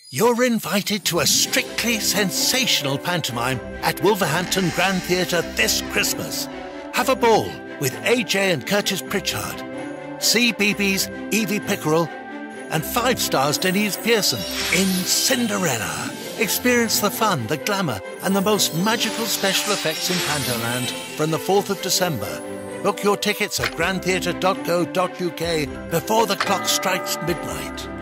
You're invited to a strictly sensational pantomime at Wolverhampton Grand Theatre this Christmas. Have a ball with AJ and Curtis Pritchard. See BB's Evie Pickerel and 5 stars Denise Pearson in Cinderella. Experience the fun, the glamour and the most magical special effects in Pantoland from the 4th of December. Book your tickets at grandtheatre.co.uk before the clock strikes midnight.